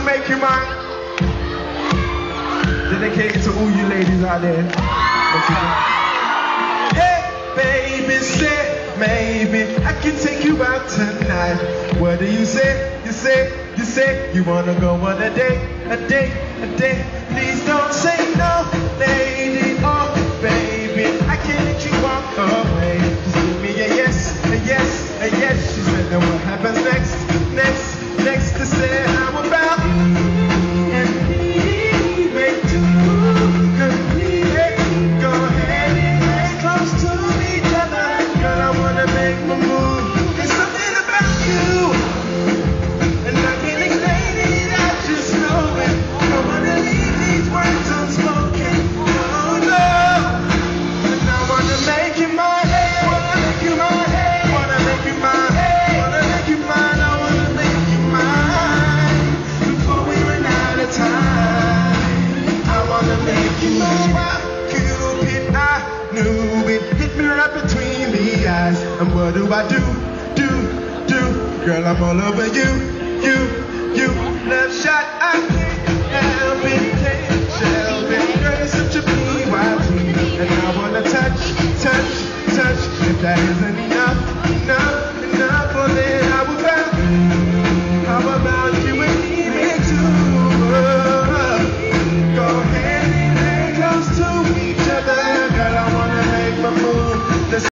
make you mine. Dedicated to all you ladies out there. Hey, baby, say maybe I can take you out tonight. What do you say? You say you wanna go on a date. Please don't say no, lady. Oh, baby, I can't let you walk away. Just give me a yes. She said, then what happens next? To say how about you and me make two complete. Go ahead and get close to each other. Girl, I wanna make my move. There's something about you, and I can't explain it. I just know it. I wanna leave these words unspoken. Oh no, and I wanna make you mine. Wanna make you mine. Wanna make you mine. Wanna make you mine. I wanna make you mine before we run out of time. I wanna make you mine. Cupid, I knew it. Hit me right between the eyes. And what do? Girl, I'm all over you. Love shot, I can't help it. Girl, you're such a PYT. And I wanna touch. If that isn't